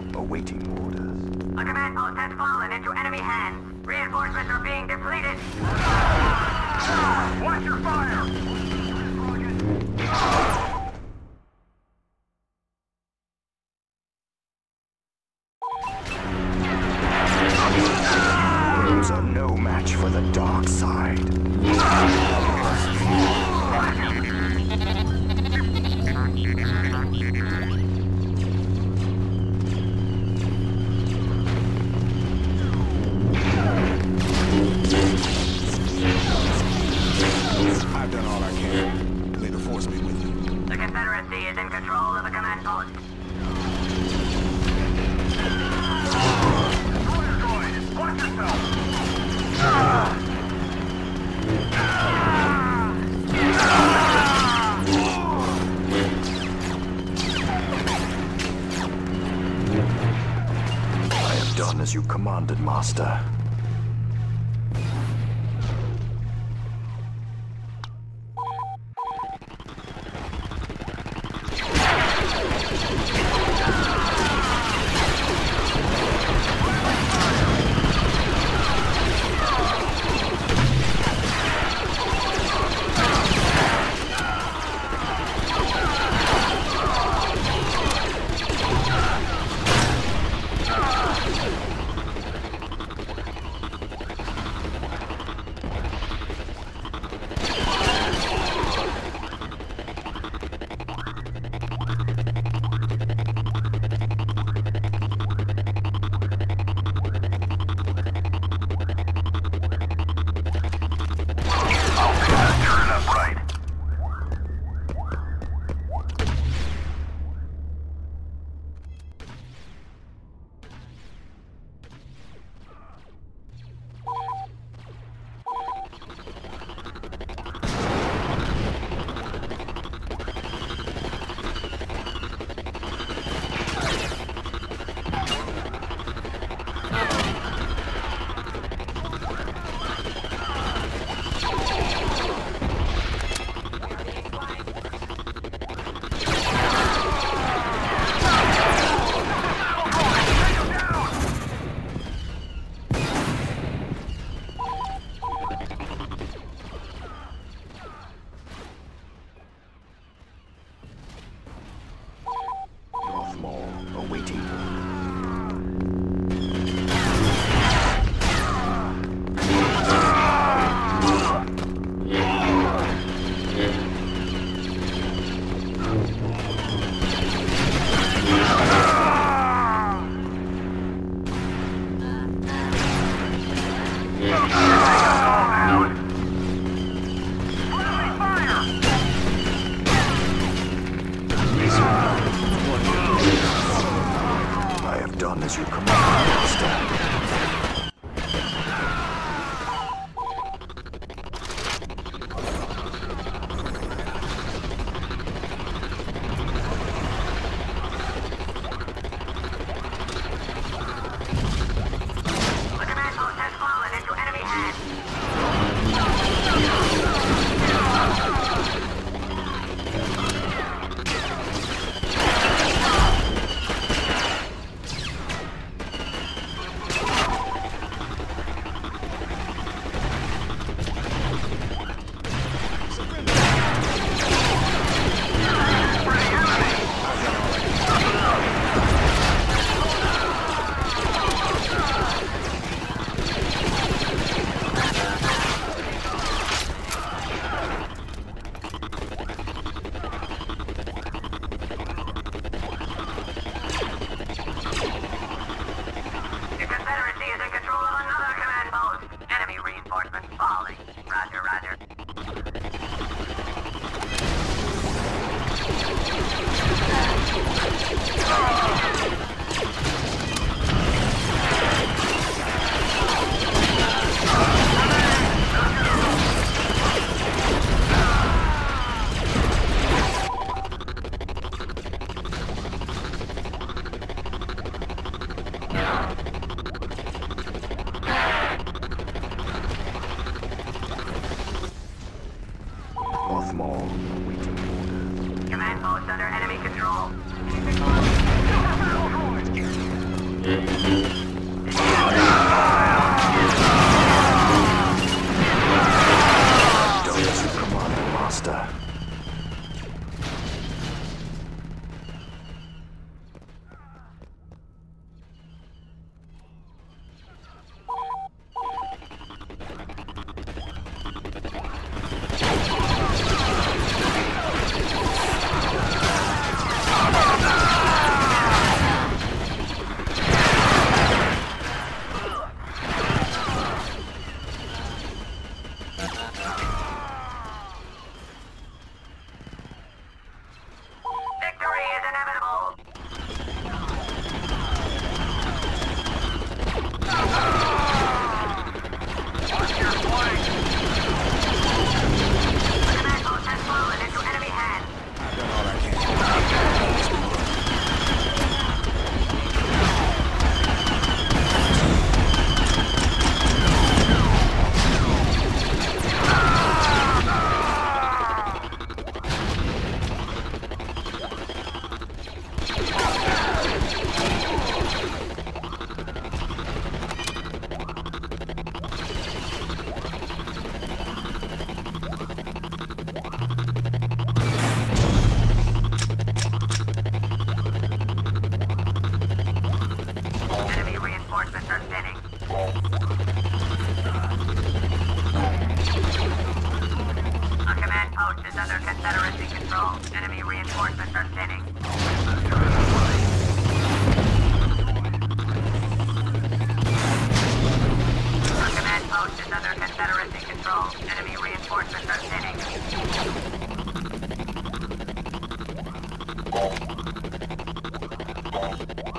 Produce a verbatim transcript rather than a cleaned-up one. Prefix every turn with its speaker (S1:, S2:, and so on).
S1: awaiting orders.
S2: A command post has fallen into enemy hands. Reinforcements are being depleted. Watch your fire!
S1: Worms are no match for the dark side.
S3: I've done all I can. May the force be with you.
S2: The Confederacy is in control of the command post. Watch yourself!
S1: I have done as you commanded, Master. As you command, Master. Done as you commanded, Master.
S2: Victory is inevitable! Watch your flank! The command post has fallen into enemy hands.
S3: I've done all I can. Force me with.
S2: Enemy reinforcements are thinning. A command post is under Confederacy control. Enemy reinforcements are thinning. A command post is under Confederacy control. Enemy reinforcements are thinning.